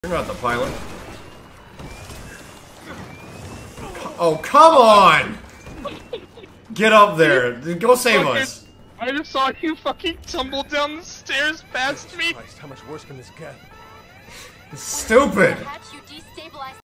You're not the pilot. Oh, come on! Get up there. Go save us. I just saw you fucking tumble down the stairs past me. Christ, how much worse can this get? Stupid.